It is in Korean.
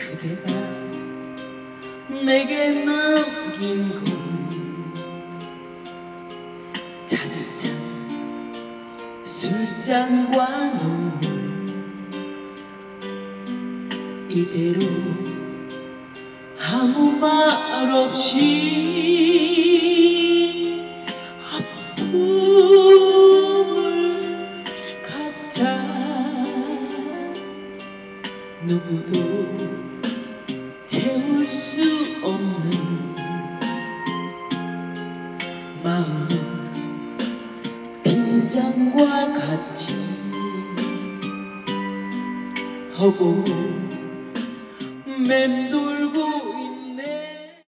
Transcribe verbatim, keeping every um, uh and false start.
그대가 내게 남긴 건 잔잔 술잔과 눈물 이대로 아무 말 없이 아픔을 갖자. 누구도 채울 수 없는 마음은 빈잔과 같이 허공을 맴돌고